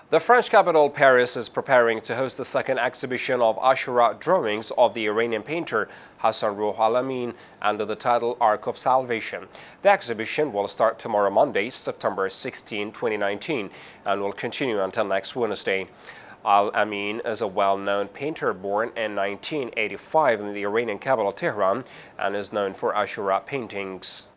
The French capital, Paris, is preparing to host the second exhibition of Ashura drawings of the Iranian painter Hassan Rouh Al-Amin under the title Ark of Salvation. The exhibition will start tomorrow, Monday, September 16, 2019, and will continue until next Wednesday. Al-Amin is a well-known painter born in 1985 in the Iranian capital, Tehran, and is known for Ashura paintings.